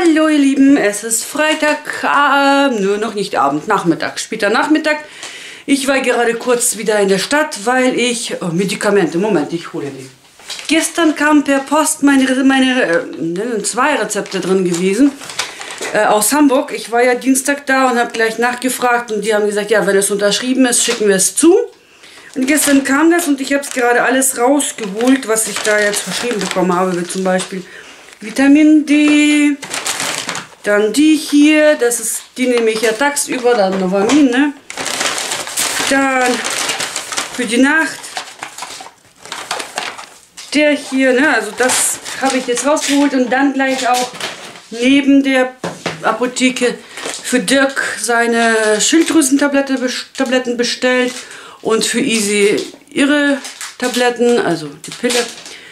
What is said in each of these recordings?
Hallo ihr Lieben, es ist Freitag, nur noch nicht Abend, Nachmittag, später Nachmittag. Ich war gerade kurz wieder in der Stadt, weil ich, Medikamente, Moment, ich hole die. Gestern kam per Post meine 2 Rezepte drin gewesen, aus Hamburg. Ich war ja Dienstag da und habe gleich nachgefragt und die haben gesagt, ja, wenn es unterschrieben ist, schicken wir es zu. Und gestern kam das und ich habe es gerade alles rausgeholt, was ich da jetzt verschrieben bekommen habe, wie zum Beispiel Vitamin D, dann die hier, die nehme ich ja tagsüber, dann Novamin, ne? Dann für die Nacht, der hier, ne? Also das habe ich jetzt rausgeholt und dann gleich auch neben der Apotheke für Dirk seine Schilddrüsentabletten bestellt und für Easy ihre Tabletten, also die Pille.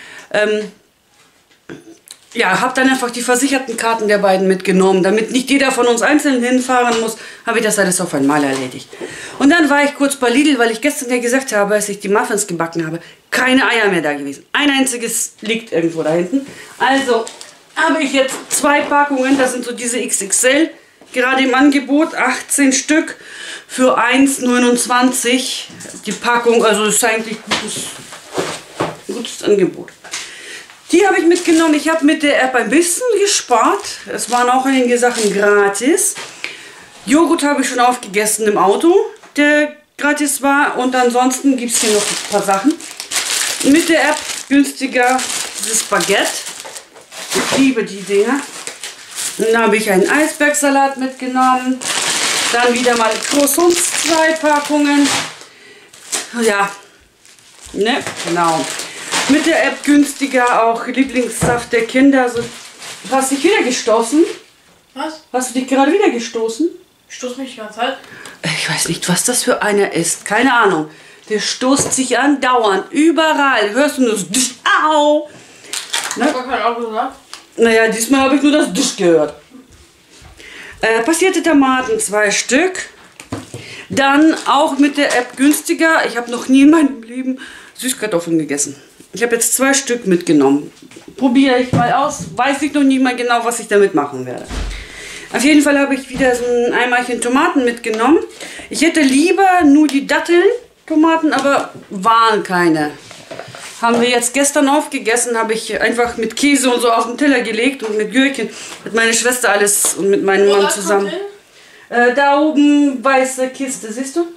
Ja, habe dann einfach die Versichertenkarten der beiden mitgenommen, damit nicht jeder von uns einzeln hinfahren muss, habe ich das alles auf einmal erledigt. Und dann war ich kurz bei Lidl, weil ich gestern ja gesagt habe, als ich die Muffins gebacken habe, keine Eier mehr da gewesen. Ein einziges liegt irgendwo da hinten. Also habe ich jetzt 2 Packungen, das sind so diese XXL, gerade im Angebot, 18 Stück für 1,29 die Packung, also ist eigentlich ein gutes Angebot. Die habe ich mitgenommen. Ich habe mit der App ein bisschen gespart. Es waren auch einige Sachen gratis. Joghurt habe ich schon aufgegessen im Auto, der gratis war. Und ansonsten gibt es hier noch ein paar Sachen. Mit der App günstiger dieses Baguette. Ich liebe die Dinger. Dann habe ich einen Eisbergsalat mitgenommen. Dann wieder mal Croissants, 2 Packungen. Ja, ne, genau. Mit der App günstiger auch Lieblingssaft der Kinder. Also, du hast dich wieder gestoßen. Was? Hast du dich gerade wieder gestoßen? Ich stoße mich die ganze Zeit. Ich weiß nicht, was das für einer ist. Keine Ahnung. Der stoßt sich andauernd. Überall. Hörst du nur das Disch. Au! Ne? Hast du kein Auto gesagt? Naja, diesmal habe ich nur das Disch gehört. Passierte Tomaten 2 Stück. Dann auch mit der App günstiger. Ich habe noch nie in meinem Leben Süßkartoffeln gegessen. Ich habe jetzt 2 Stück mitgenommen. Probiere ich mal aus. Weiß ich noch nicht mal genau, was ich damit machen werde. Auf jeden Fall habe ich wieder so ein Eimerchen Tomaten mitgenommen. Ich hätte lieber nur die Datteln-Tomaten, aber waren keine. Haben wir jetzt gestern aufgegessen, habe ich einfach mit Käse und so auf den Teller gelegt und mit Gürkchen. Mit meiner Schwester alles und mit meinem Mann zusammen. Da oben weiße Kiste, siehst du?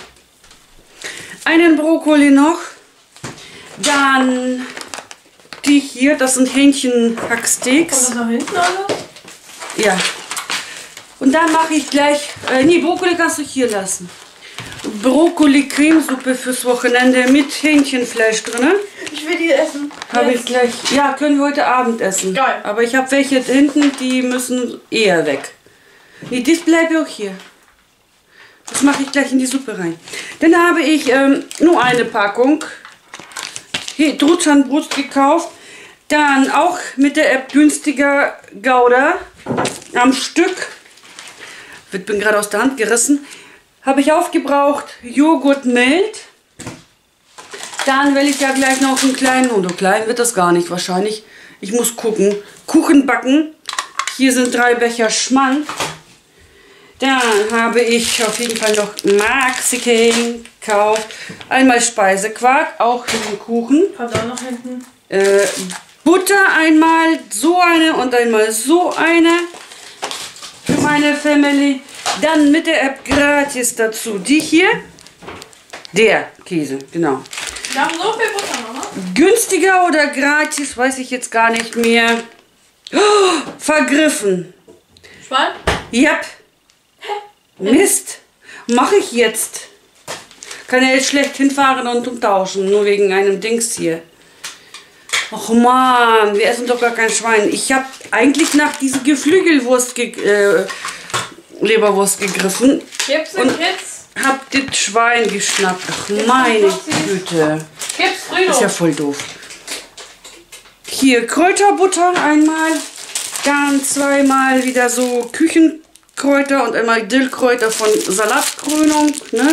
Einen Brokkoli noch. Dann die hier, das sind Hähnchenhacksteaks. Kommt das nach hinten alles? Ja. Und dann mache ich gleich, nee, Brokkoli kannst du hier lassen. Brokkoli-Cremesuppe fürs Wochenende mit Hähnchenfleisch drin. Ich will die essen. Habe ich gleich, ja, können wir heute Abend essen. Geil. Aber ich habe welche hinten, die müssen eher weg. Nee, das bleibt auch hier. Das mache ich gleich in die Suppe rein. Dann habe ich nur eine Packung Truthahn-Brust gekauft. Dann auch mit der App günstiger Gouda am Stück. Bin gerade aus der Hand gerissen. Habe ich aufgebraucht. Joghurt mild. Dann will ich ja gleich noch einen kleinen, oder klein wird das gar nicht wahrscheinlich. Ich muss gucken. Kuchen backen. Hier sind 3 Becher Schmand. Dann habe ich auf jeden Fall noch Maxi-King gekauft. Einmal Speisequark, auch für den Kuchen. Kommt auch noch hinten. Butter einmal so eine und einmal so eine für meine Family. Dann mit der App gratis dazu die hier. Der Käse, genau. Wir haben so viel Butter, Mama. Günstiger oder gratis, weiß ich jetzt gar nicht mehr. Oh, vergriffen. Schwein? Yep. Mist. Mache ich jetzt. Kann ja jetzt schlecht hinfahren und umtauschen, nur wegen einem Dings hier. Och man, wir essen doch gar kein Schwein. Ich habe eigentlich nach dieser Geflügelwurst, Leberwurst gegriffen. Gibt's denn jetzt? Hab das Schwein geschnappt. Ach meine Güte. Gibt's Frido? Das ist ja voll doof. Hier Kräuterbutter einmal. Dann 2-mal wieder so Küchenkräuter und einmal Dillkräuter von Salatkrönung. Ne?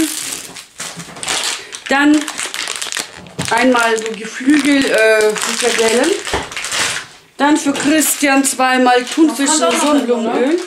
Dann einmal so Geflügel, Frikadellen. Dann für Christian zweimal Thunfisch Das kann und doch noch Sonnenblumenöl.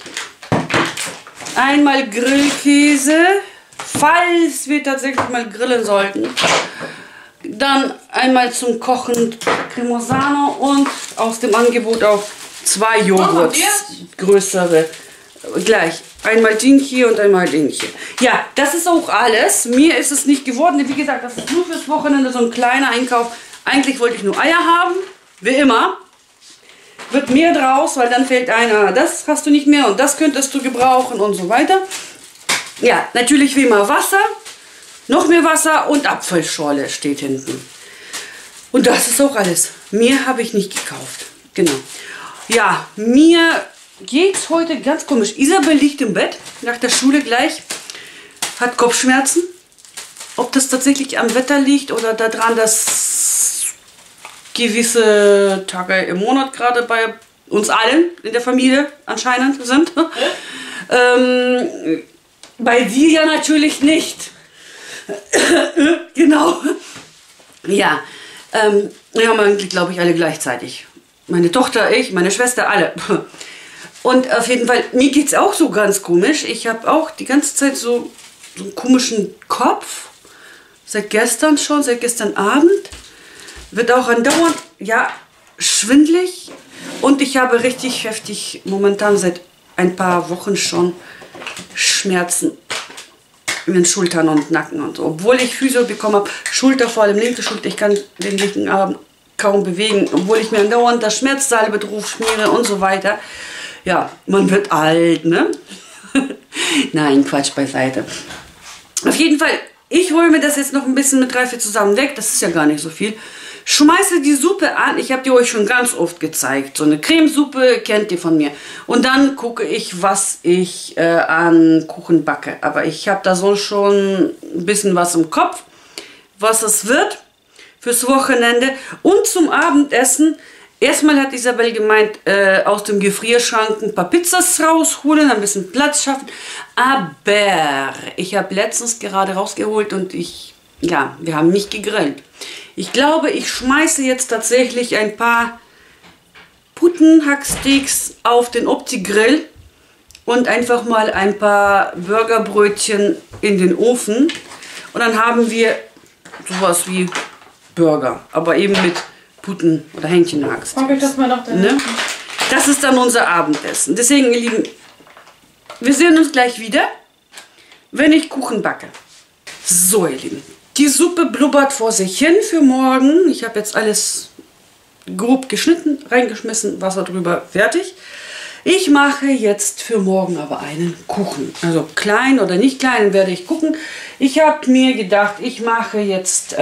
Einmal Grillkäse, falls wir tatsächlich mal grillen sollten. Dann einmal zum Kochen Cremosano und aus dem Angebot auch 2 Joghurts, größere. Gleich. Einmal Dinky und einmal Dinky. Ja, das ist auch alles. Mir ist es nicht geworden. Wie gesagt, das ist nur fürs Wochenende so ein kleiner Einkauf. Eigentlich wollte ich nur Eier haben, wie immer. Wird mehr draus, weil dann fällt einer, das hast du nicht mehr und das könntest du gebrauchen und so weiter. Ja, natürlich wie immer Wasser, noch mehr Wasser und Apfelschorle steht hinten. Und das ist auch alles. Mehr habe ich nicht gekauft. Genau. Ja, mir geht's heute ganz komisch. Isabel liegt im Bett, nach der Schule gleich, hat Kopfschmerzen. Ob das tatsächlich am Wetter liegt oder daran, dass gewisse Tage im Monat gerade bei uns allen in der Familie anscheinend sind. Bei dir ja natürlich nicht. Genau. Ja, wir haben eigentlich, glaube ich, alle gleichzeitig. Meine Tochter, ich, meine Schwester, alle. Und auf jeden Fall, mir geht es auch so ganz komisch. Ich habe auch die ganze Zeit so einen komischen Kopf. Seit gestern schon, seit gestern Abend. Wird auch andauernd, ja, schwindelig. Und ich habe richtig heftig, momentan seit ein paar Wochen schon, Schmerzen in den Schultern und Nacken und so. Obwohl ich Physio bekommen habe, Schulter, vor allem linke Schulter, ich kann den linken Arm kaum bewegen. Obwohl ich mir andauernd das Schmerzsalbe drauf schmiere und so weiter. Ja, man wird alt, ne? Nein, Quatsch beiseite. Auf jeden Fall, ich hole mir das jetzt noch ein bisschen mit 3, 4 zusammen weg. Das ist ja gar nicht so viel. Schmeiße die Suppe an. Ich habe die euch schon ganz oft gezeigt. So eine Cremesuppe kennt ihr von mir. Und dann gucke ich, was ich an Kuchen backe. Aber ich habe da so schon ein bisschen was im Kopf, was es wird fürs Wochenende. Und zum Abendessen. Erstmal hat Isabel gemeint, aus dem Gefrierschrank ein paar Pizzas rausholen, ein bisschen Platz schaffen. Aber ich habe letztens gerade rausgeholt und wir haben nicht gegrillt. Ich glaube, ich schmeiße jetzt tatsächlich ein paar Puttenhacksteaks auf den Opti-Grill und einfach mal ein paar Burgerbrötchen in den Ofen. Und dann haben wir sowas wie Burger, aber eben mit Putten- oder Hähnchenhacksteaks. Frag ich das mal noch ne? Das ist dann unser Abendessen. Deswegen, ihr Lieben, wir sehen uns gleich wieder, wenn ich Kuchen backe. So, ihr Lieben. Die Suppe blubbert vor sich hin für morgen. Ich habe jetzt alles grob geschnitten, reingeschmissen, Wasser drüber, fertig. Ich mache jetzt für morgen aber einen Kuchen. Also klein oder nicht klein, werde ich gucken. Ich habe mir gedacht, ich mache jetzt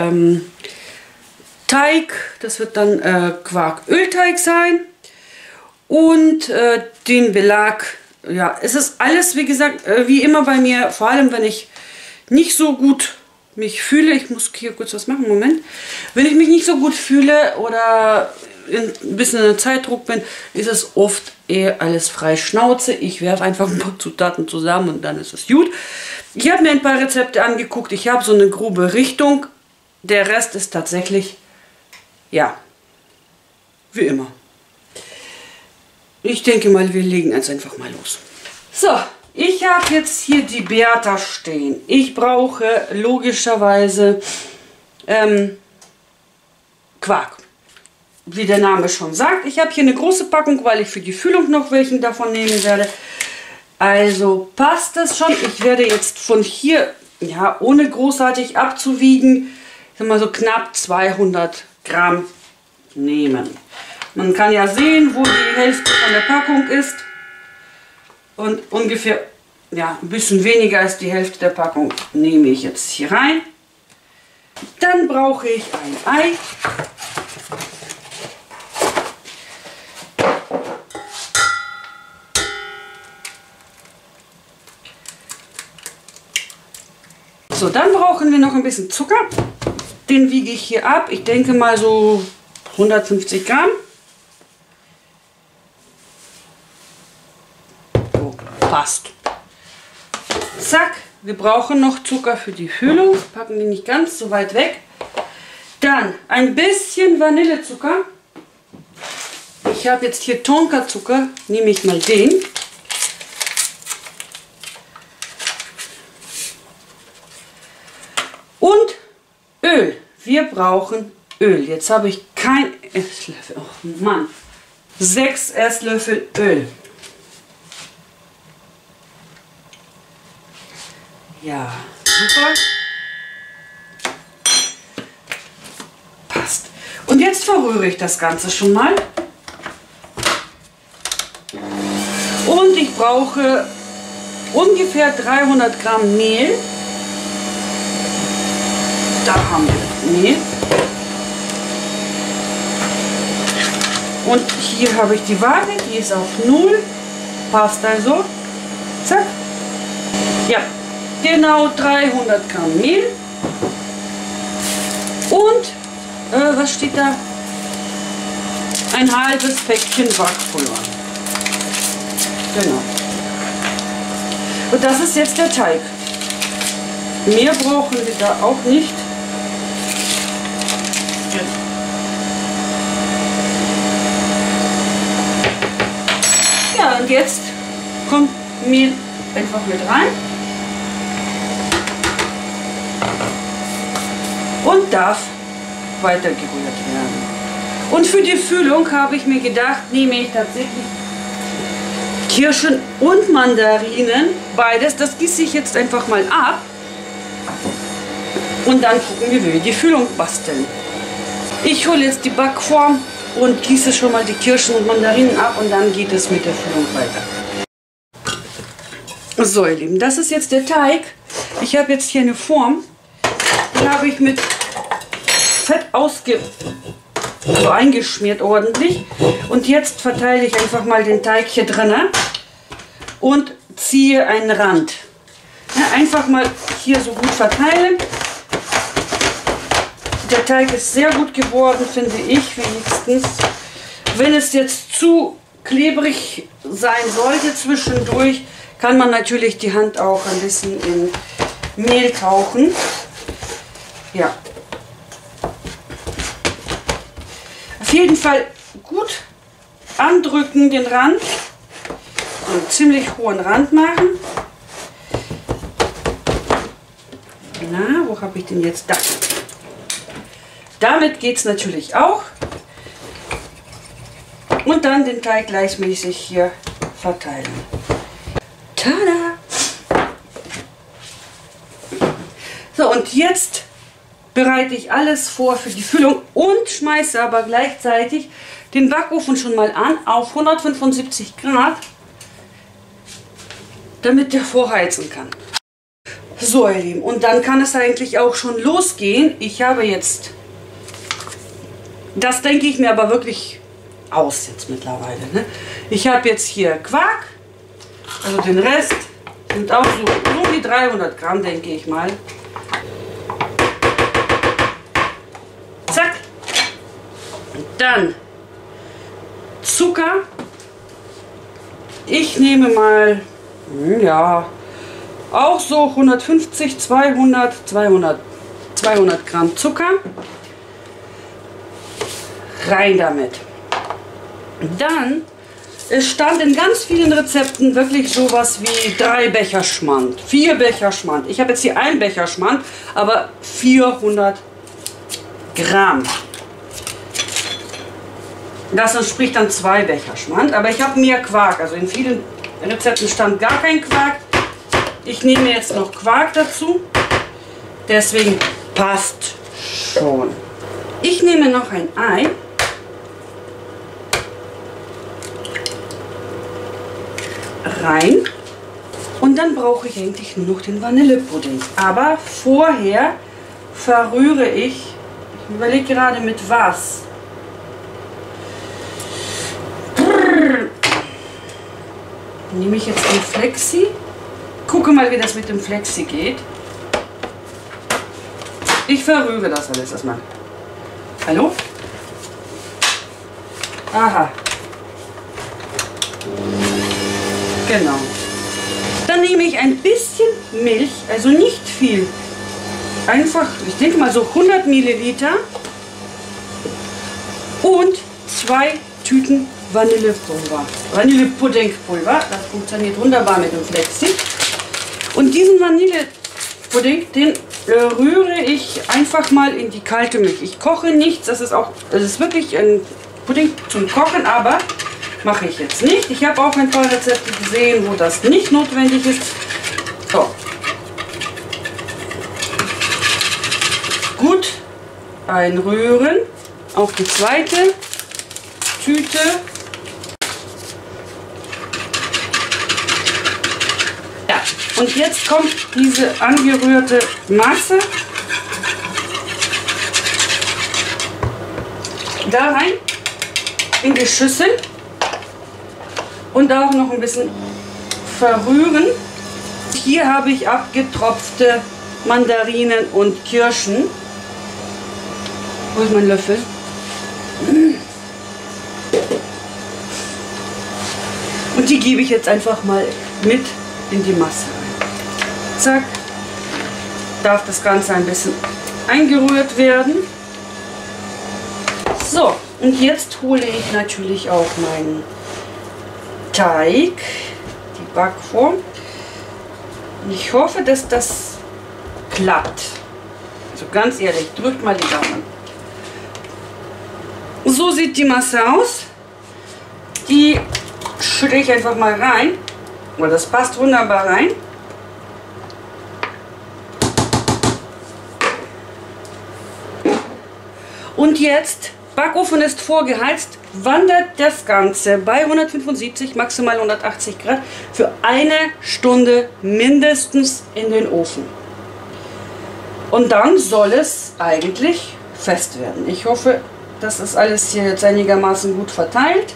Teig. Das wird dann Quark-Ölteig sein. Und den Belag, ja, es ist alles, wie gesagt, wie immer bei mir, vor allem wenn ich nicht so gut mich fühle, ich muss hier kurz was machen, Moment. Wenn ich mich nicht so gut fühle oder ein bisschen in Zeitdruck bin, ist es oft eher alles frei Schnauze. Ich werfe einfach ein paar Zutaten zusammen und dann ist es gut. Ich habe mir ein paar Rezepte angeguckt, ich habe so eine grobe Richtung. Der Rest ist tatsächlich, ja, wie immer. Ich denke mal, wir legen jetzt einfach mal los. So. Ich habe jetzt hier die Beata stehen. Ich brauche logischerweise Quark. Wie der Name schon sagt. Ich habe hier eine große Packung, weil ich für die Füllung noch welchen davon nehmen werde. Also passt das schon. Ich werde jetzt von hier, ja, ohne großartig abzuwiegen, ich sag mal so knapp 200 Gramm nehmen. Man kann ja sehen, wo die Hälfte von der Packung ist. Und ungefähr, ja, ein bisschen weniger als die Hälfte der Packung nehme ich jetzt hier rein. Dann brauche ich ein Ei. So, dann brauchen wir noch ein bisschen Zucker. Den wiege ich hier ab. Ich denke mal so 150 Gramm. Passt. Zack, wir brauchen noch Zucker für die Füllung. Packen die nicht ganz so weit weg. Dann ein bisschen Vanillezucker. ich habe jetzt hier Tonka-Zucker, nehme ich mal den. Und Öl. Wir brauchen Öl. Jetzt habe ich kein Esslöffel. Oh Mann. 6 Esslöffel Öl. Ja, super. Passt. Und jetzt verrühre ich das Ganze schon mal. Und ich brauche ungefähr 300 Gramm Mehl. Da haben wir Mehl. Und hier habe ich die Waage, die ist auf 0. Passt also. Zack. Ja, genau 300 Gramm Mehl. Und, was steht da? Ein halbes Päckchen Backpulver. Genau. Und das ist jetzt der Teig. Mehr brauchen wir da auch nicht. Ja, und jetzt kommt Mehl einfach mit rein. Und darf weitergerührt werden. Und für die Füllung habe ich mir gedacht, nehme ich tatsächlich Kirschen und Mandarinen, beides. Das gieße ich jetzt einfach mal ab. Und dann gucken wir, wie wir die Füllung basteln. Ich hole jetzt die Backform und gieße schon mal die Kirschen und Mandarinen ab und dann geht es mit der Füllung weiter. So ihr Lieben, das ist jetzt der Teig. Ich habe jetzt hier eine Form, die habe ich mit Fett eingeschmiert ordentlich. Und jetzt verteile ich einfach mal den Teig hier drinnen und ziehe einen Rand. Ja, einfach mal hier so gut verteilen. Der Teig ist sehr gut geworden, finde ich wenigstens. Wenn es jetzt zu klebrig sein sollte zwischendurch, kann man natürlich die Hand auch ein bisschen in Mehl tauchen. Ja. Auf jeden Fall gut andrücken den Rand. Einen ziemlich hohen Rand machen. Na, wo habe ich den jetzt? Da. Damit geht es natürlich auch. Und dann den Teig gleichmäßig hier verteilen. Tada! So, und jetzt bereite ich alles vor für die Füllung und schmeiße aber gleichzeitig den Backofen schon mal an auf 175 Grad, damit der vorheizen kann. So ihr Lieben, und dann kann es eigentlich auch schon losgehen. Ich habe jetzt, das denke ich mir aber wirklich aus jetzt mittlerweile. Ne? Ich habe jetzt hier Quark, also den Rest sind auch so um die 300 Gramm, denke ich mal. Zack. Und dann Zucker. Ich nehme mal, ja, auch so 150, 200 Gramm Zucker. Rein damit. Dann, es stand in ganz vielen Rezepten wirklich sowas wie 3 Becher Schmand, 4 Becher Schmand. Ich habe jetzt hier 1 Becher Schmand, aber 400 Gramm. Das entspricht dann 2 Becher Schmand, aber ich habe mehr Quark. Also in vielen Rezepten stand gar kein Quark. Ich nehme jetzt noch Quark dazu, deswegen passt schon. Ich nehme noch ein Ei. Rein. Und dann brauche ich eigentlich nur noch den Vanillepudding. Aber vorher verrühre ich überlege gerade mit was. Nehme ich jetzt den Flexi. Gucke mal, wie das mit dem Flexi geht. Ich verrühre das alles erstmal. Hallo? Aha. Genau. Dann nehme ich ein bisschen Milch, also nicht viel. Einfach, ich denke mal so 100 Milliliter und 2 Tüten Vanillepulver. Vanillepuddingpulver. Das funktioniert wunderbar mit dem Flexi. Und diesen Vanillepudding, den rühre ich einfach mal in die kalte Milch. Ich koche nichts. Das ist wirklich ein Pudding zum Kochen, aber mache ich jetzt nicht. Ich habe auch ein paar Rezepte gesehen, wo das nicht notwendig ist. So. Gut einrühren. Auf die zweite Tüte. Ja, und jetzt kommt diese angerührte Masse da rein in die Schüssel und auch noch ein bisschen verrühren. Hier habe ich abgetropfte Mandarinen und Kirschen. Wo ist mein Löffel? Und die gebe ich jetzt einfach mal mit in die Masse rein. Zack. Darf das Ganze ein bisschen eingerührt werden. So, und jetzt hole ich natürlich auch meinen Teig, die Backform. Und ich hoffe, dass das klappt. Also ganz ehrlich, drückt mal die Daumen. So sieht die Masse aus. Die schütte ich einfach mal rein. Oh, das passt wunderbar rein. Und jetzt, Backofen ist vorgeheizt, wandert das Ganze bei 175, maximal 180 Grad für 1 Stunde mindestens in den Ofen. Und dann soll es eigentlich fest werden. Ich hoffe, das ist alles hier jetzt einigermaßen gut verteilt.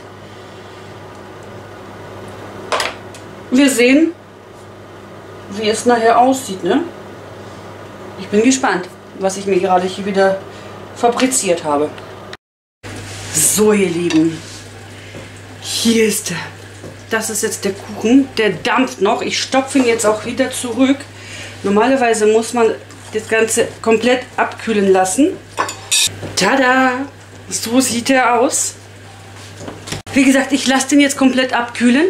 Wir sehen, wie es nachher aussieht, ne? Ich bin gespannt, was ich mir gerade hier wieder fabriziert habe. So, ihr Lieben, hier ist er. Das ist jetzt der Kuchen, der dampft noch. Ich stopfe ihn jetzt auch wieder zurück. Normalerweise muss man das Ganze komplett abkühlen lassen. Tada! So sieht er aus. Wie gesagt, ich lasse den jetzt komplett abkühlen.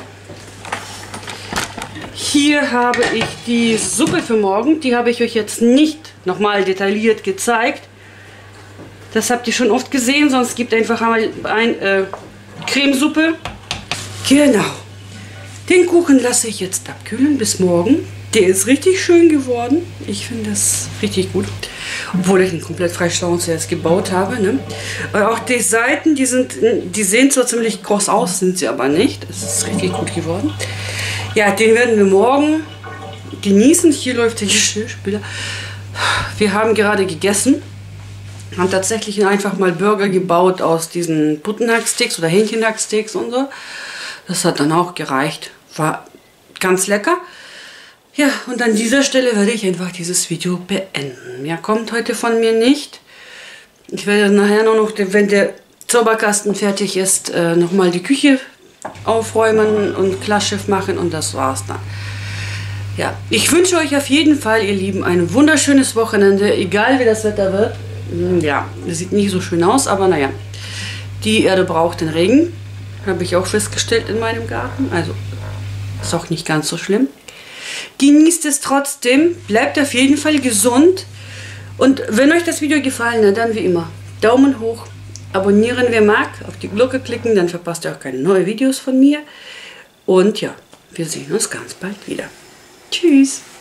Hier habe ich die Suppe für morgen. Die habe ich euch jetzt nicht nochmal detailliert gezeigt. Das habt ihr schon oft gesehen, sonst gibt einfach mal ein Cremesuppe. Genau. Den Kuchen lasse ich jetzt abkühlen bis morgen. Der ist richtig schön geworden. Ich finde das richtig gut. Obwohl ich ihn komplett freischauend zuerst gebaut habe. Ne? Auch die Seiten, die sehen zwar ziemlich groß aus, sind sie aber nicht. Es ist richtig gut geworden. Ja, den werden wir morgen genießen. Hier läuft der Geschirrspüler. Wir haben gerade gegessen. Haben tatsächlich einfach mal Burger gebaut aus diesen Puttenhacksticks oder Hähnchenhacksticks und so. Das hat dann auch gereicht. War ganz lecker. Ja, und an dieser Stelle werde ich einfach dieses Video beenden. Mehr kommt heute von mir nicht. Ich werde nachher noch, wenn der Zauberkasten fertig ist, nochmal die Küche aufräumen und Klarschiff machen und das war's dann. Ja, ich wünsche euch auf jeden Fall, ihr Lieben, ein wunderschönes Wochenende, egal wie das Wetter wird. Ja, das sieht nicht so schön aus, aber naja, die Erde braucht den Regen, habe ich auch festgestellt in meinem Garten, also ist auch nicht ganz so schlimm. Genießt es trotzdem, bleibt auf jeden Fall gesund und wenn euch das Video gefallen hat, dann wie immer Daumen hoch, abonnieren wer mag, auf die Glocke klicken, dann verpasst ihr auch keine neuen Videos von mir und ja, wir sehen uns ganz bald wieder. Tschüss!